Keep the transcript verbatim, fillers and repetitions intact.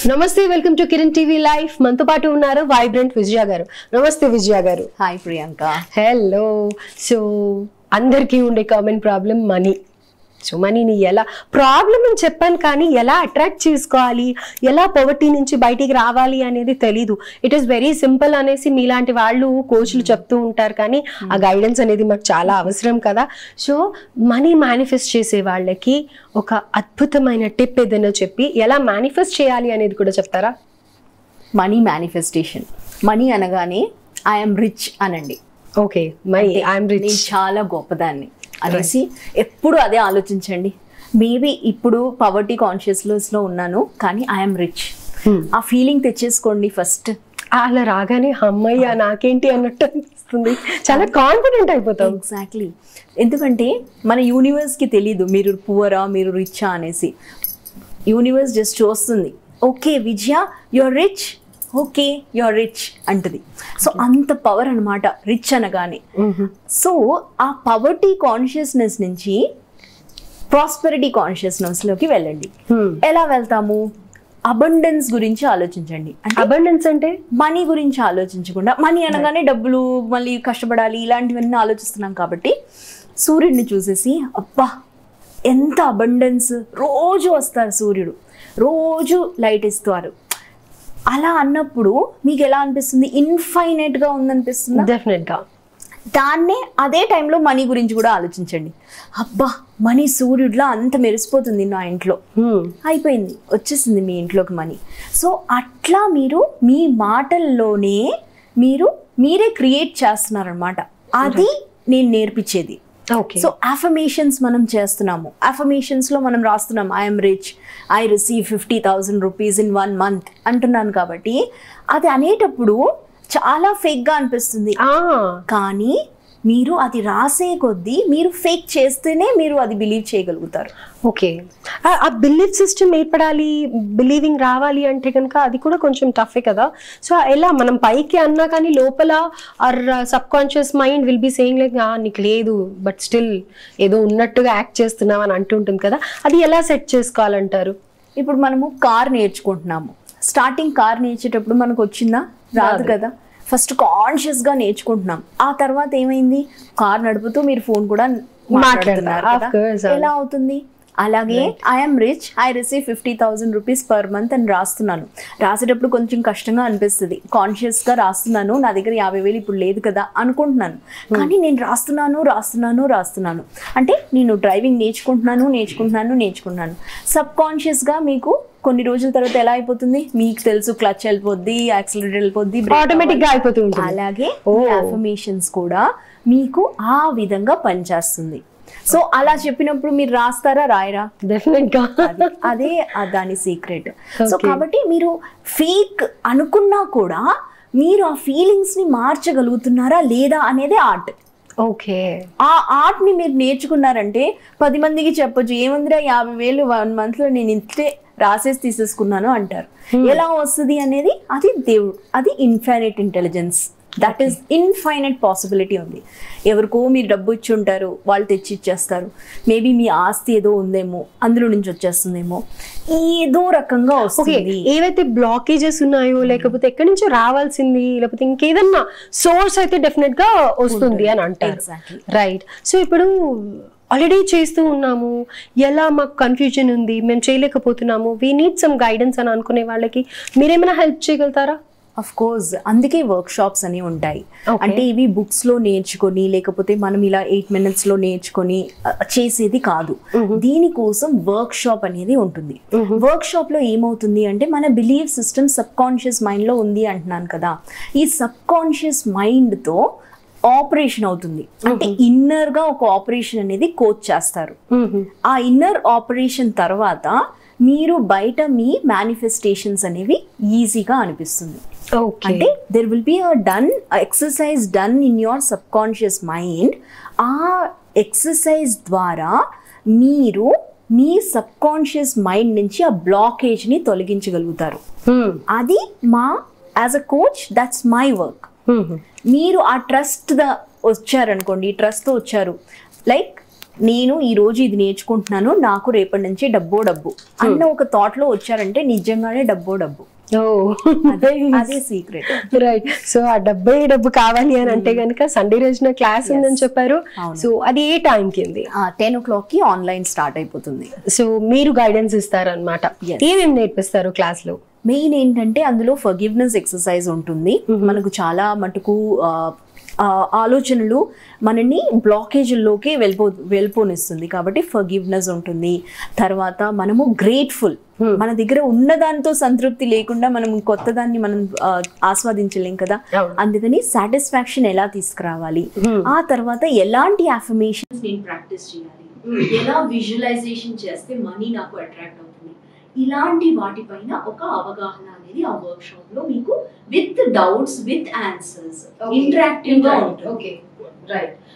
నమస్తే, welcome to Kiran TV live. మనతో పాటు ఉన్నారు వైబ్రెంట్ విజయ గారు. నమస్తే విజయ గారు. హాయ్ ప్రియాంక. హలో. సో అందరికీ ఉండే కామన్ ప్రాబ్లం మనీ. సో మనీని ఎలా ప్రాబ్లం అని చెప్పాను, కానీ ఎలా అట్రాక్ట్ చేసుకోవాలి, ఎలా పవర్టీ నుంచి బయటికి రావాలి అనేది తెలీదు. ఇట్ ఈస్ వెరీ సింపుల్ అనేసి మీలాంటి వాళ్ళు కోచ్లు చెప్తూ ఉంటారు, కానీ ఆ గైడెన్స్ అనేది మాకు చాలా అవసరం కదా. సో మనీ మేనిఫెస్ట్ చేసే వాళ్ళకి ఒక అద్భుతమైన టిప్ ఏదైనా చెప్పి ఎలా మేనిఫెస్ట్ చేయాలి అనేది కూడా చెప్తారా? Money manifestation. మనీ అనగానే ఐఎమ్ రిచ్ అనండి. ఓకే, మనీ ఐఎమ్ రిచ్, చాలా గొప్పదాన్ని అనేసి ఎప్పుడు అదే ఆలోచించండి. మేబీ ఇప్పుడు పవర్టీ కాన్షియస్నెస్ లో ఉన్నాను, కానీ ఐఎమ్ రిచ్ ఆ ఫీలింగ్ తెచ్చేసుకోండి ఫస్ట్. అలా రాగానే అమ్మయ్య నాకేంటి అన్నట్టు అనిపిస్తుంది, చాలా కాన్ఫిడెంట్ అయిపోతాం. ఎగ్జాక్ట్లీ. ఎందుకంటే మన యూనివర్స్ కి తెలీదు మీరు పువరా మీరు రిచా అనేసి. యూనివర్స్ జస్ట్ చూస్తుంది, ఓకే విజయ you're rich, okay you're rich అంటది. సో అంత పవర్ అనమాట రిచ్ అనగానే. సో ఆ పవర్టీ కాన్షియస్నెస్ నుంచి ప్రాస్పెరిటీ కాన్షియస్నెస్ లోకి వెళ్ళండి. ఎలా వెళ్తాము? అబండెన్స్ గురించి ఆలోచించండి. అబండెన్స్ అంటే మనీ గురించి ఆలోచించకుండా, మనీ అనగానే డబ్బులు మళ్ళీ కష్టపడాలి ఇలాంటివన్నీ ఆలోచిస్తున్నాం కాబట్టి సూర్యుడిని చూసేసి అబ్బా ఎంత అబండెన్స్, రోజు వస్తారు సూర్యుడు, రోజు లైట్ ఇస్తారు. అలా అన్నప్పుడు మీకు ఎలా అనిపిస్తుంది? ఇన్ఫైనైట్ గా ఉందనిపిస్తుంది. డెఫినెట్ గా. దాన్నే అదే టైంలో మనీ గురించి కూడా ఆలోచించండి. అబ్బా మనీ సూర్యుడిలా అంత మెరిసిపోతుంది నా ఇంట్లో, అయిపోయింది వచ్చేసింది మీ ఇంట్లోకి మనీ. సో అట్లా మీరు మీ మాటల్లోనే మీరు మీరే క్రియేట్ చేస్తున్నారనమాట. అది నేను నేర్పించేది. సో అఫర్మేషన్స్ మనం చేస్తున్నాము. అఫర్మేషన్స్ లో మనం రాస్తున్నాం I'm rich, I receive fifty thousand rupees in one month అంటున్నాను. కాబట్టి అది అనేటప్పుడు చాలా ఫేక్ గా అనిపిస్తుంది, కానీ మీరు అది రాసే కొద్దీ మీరు ఫేక్ చేస్తేనే మీరు అది బిలీవ్ చేయగలుగుతారు. ఓకే, ఆ బిలీవ్ సిస్టమ్ ఏర్పడాలి, బిలీవింగ్ రావాలి అంటే కనుక అది కూడా కొంచెం టఫే కదా. సో ఎలా మనం పైకి అన్నా కానీ లోపల our subconscious mind will be saying like నీకు లేదు, బట్ స్టిల్ ఏదో ఉన్నట్టుగా యాక్ట్ చేస్తున్నావు అని అంటుంటుంది కదా. అది ఎలా సెట్ చేసుకోవాలంటారు? ఇప్పుడు మనము కార్ నేర్చుకుంటున్నాము. స్టార్టింగ్ కార్ నేర్చేటప్పుడు మనకు వచ్చిందా? రాదు కదా. ఫస్ట్ కాన్షియస్ గా నేర్చుకుంటున్నాం. ఆ తర్వాత ఏమైంది? కార్ నడుపుతూ మీరు ఫోన్ కూడా మాట్లాడుతున్నారు కదా. ఎలా అవుతుంది? అలాగే I'm rich, I receive fifty thousand rupees per month అని రాస్తున్నాను. రాసేటప్పుడు కొంచెం కష్టంగా అనిపిస్తుంది, కాన్షియస్ గా రాస్తున్నాను, నా దగ్గర యాభై వేలు ఇప్పుడు లేదు కదా అనుకుంటున్నాను, కానీ నేను రాస్తున్నాను రాస్తున్నాను రాస్తున్నాను అంటే నేను డ్రైవింగ్ నేర్చుకుంటున్నాను నేర్చుకుంటున్నాను నేర్చుకుంటున్నాను. సబ్ కాన్షియస్ గా మీకు కొన్ని రోజుల తర్వాత ఎలా అయిపోతుంది? మీకు తెలుసు క్లచ్ వెళ్ళిపోద్ది, యాక్సిలరేటర్ వెళ్ళిపోద్ది, ఆటోమేటిక్ గా అయిపోతుంది. అలాగే అఫర్మేషన్స్ కూడా మీకు ఆ విధంగా పనిచేస్తుంది. సో అలా చెప్పినప్పుడు మీరు రాస్తారా రాయరా? డెఫినెట్ గా. అదే దాని సీక్రెట్. సో కాబట్టి మీరు ఫేక్ అనుకున్నా కూడా మీరు ఆ ఫీలింగ్స్ ని మార్చగలుగుతున్నారా లేదా అనేది ఆర్ట్. ఓకే, ఆ ఆర్ట్ ని మీరు నేర్చుకున్నారంటే పది మందికి చెప్పొచ్చు, ఏముందిరా యాభై వేలు వన్ మంత్ లో నేను ఇంతే రాసేసి తీసేసుకున్నాను అంటారు. ఎలా వస్తుంది అనేది అది దేవుడు, అది infinite intelligence, that is infinite possibility ఉంది. ఎవరికో మీరు డబ్బు ఇచ్చి ఉంటారు, వాళ్ళు తెచ్చి ఇచ్చేస్తారు. మేబీ మీ ఆస్తి ఏదో ఉందేమో, అందులో నుంచి వచ్చేస్తుందేమో, ఏదో రకంగా వస్తుంది. ఏవైతే బ్లాకేజెస్ ఉన్నాయో, లేకపోతే ఎక్కడి నుంచో రావాల్సింది, లేకపోతే ఇంకేదన్నా సోర్స్ అయితే డెఫినెట్ గా వస్తుంది అని అంటారు. రైట్. సో ఇప్పుడు ఆల్రెడీ చేస్తూ ఉన్నాము, ఎలా మాకు కన్ఫ్యూజన్ ఉంది, మేము చేయలేకపోతున్నాము, వీ నీడ్ సమ్ గైడెన్స్ అని అనుకునే వాళ్ళకి మీరేమైనా హెల్ప్ చేయగలుగుతారా? అఫ్ కోర్స్, అందుకే వర్క్ షాప్స్ అని ఉంటాయి. అంటే ఇవి బుక్స్ లో నేర్చుకొని లేకపోతే మనం ఇలా ఎయిట్ మినిట్స్ లో నేర్చుకొని చేసేది కాదు. దీనికోసం వర్క్ షాప్ అనేది ఉంటుంది. వర్క్ షాప్ లో ఏమవుతుంది అంటే మన belief system subconscious mind లో ఉంది అంటున్నాను కదా. ఈ సబ్ కాన్షియస్ మైండ్ తో ఆపరేషన్ అవుతుంది. అంటే ఇన్నర్ గా ఒక ఆపరేషన్ అనేది కోచ్ చేస్తారు. ఆ ఇన్నర్ ఆపరేషన్ తర్వాత మీరు బయట మీ మేనిఫెస్టేషన్స్ అనేవి ఈజీగా అనిపిస్తుంది. అంటే there will be a done exercise done in your subconscious mind. ఆ ఎక్సర్సైజ్ ద్వారా మీరు మీ సబ్ కాన్షియస్ మైండ్ నుంచి ఆ బ్లాకేజ్ ని తొలగించగలుగుతారు. అది మా as a coach that's my work. మీరు ఆ ట్రస్ట్ ద వచ్చారనుకోండి, ట్రస్ట్ తో వచ్చారు, లైక్ నేను ఈ రోజు ఇది నేర్చుకుంటున్నాను, నాకు రేపటి నుంచి డబ్బో డబ్బు అన్న ఒక థాట్ లో వచ్చారంటే నిజంగానే డబ్బో డబ్బు. అదే అదే సీక్రెట్. రైట్. సో ఆ డబ్బే డబ్బు కావాలి అని అంటే గనుక సండే రోజున క్లాస్ ఉందని చెప్పారు. సో అది ఏ టైం కింది? టెన్ ఓ క్లాక్ కి ఆన్లైన్ స్టార్ట్ అయిపోతుంది. సో మీరు గైడెన్స్ ఇస్తారనమాట. ఏమేమి నేర్పిస్తారు క్లాస్ లో? మెయిన్ ఏంటంటే అందులో ఫర్గివ్నెస్ ఎక్సర్సైజ్ ఉంటుంది. మనకు చాలా మటుకు ఆలోచనలు మనని బ్లాకేజ్లోకి వెళ్ళిపో వెళ్ళిపోనిస్తుంది కాబట్టి ఫర్గివ్నెస్ ఉంటుంది. తర్వాత మనము గ్రేట్ఫుల్, మన దగ్గర ఉన్న దాంతో సంతృప్తి లేకుండా మనం కొత్త దాన్ని మనం ఆస్వాదించలేం కదా, అందుకని సాటిస్ఫాక్షన్ ఎలా తీసుకురావాలి, ఆ తర్వాత ఎలాంటి అఫర్మేషన్స్ నేను ప్రాక్టీస్ చేయాలి, ఎలా విజువలైజేషన్ చేస్తే మనీ నాకు అట్రాక్ట్ అవుతుంది, ఇలాంటి వాటిపైన ఒక అవగాహన అనేది ఆ వర్క్ షాప్ లో మీకు with doubts with answers interactive గా ఉంటుంది.